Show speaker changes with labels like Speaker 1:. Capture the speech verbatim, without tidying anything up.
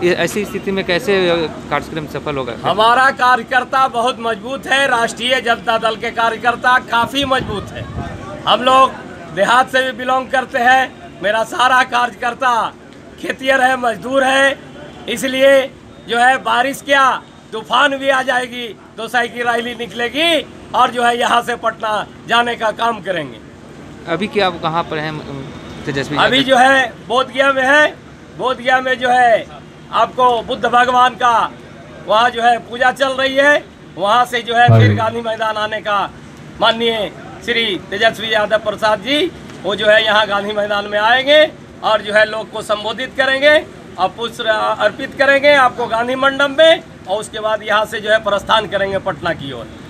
Speaker 1: ऐसी स्थिति में कैसे कार्यक्रम सफल होगा?
Speaker 2: हमारा कार्यकर्ता बहुत मजबूत है, राष्ट्रीय जनता दल के कार्यकर्ता काफ़ी मजबूत है। हम लोग देहात से भी बिलोंग करते हैं। मेरा सारा कार्यकर्ता खेतियर है, मजदूर है, इसलिए जो है बारिश क्या तूफान भी आ जाएगी तो साइकिल रैली निकलेगी और जो है यहाँ से पटना जाने का काम करेंगे।
Speaker 1: अभी क्या आप कहाँ पर हैं तेजस्वी?
Speaker 2: अभी जो है बोधगया में है। बोधगया में जो है आपको बुद्ध भगवान का वहाँ जो है पूजा चल रही है। वहाँ से जो है फिर गांधी मैदान आने का माननीय श्री तेजस्वी यादव प्रसाद जी वो जो है यहाँ गांधी मैदान में आएंगे और जो है लोग को संबोधित करेंगे और पुष्प अर्पित करेंगे आपको गांधी मंडप में, और उसके बाद यहाँ से जो है प्रस्थान करेंगे पटना की ओर।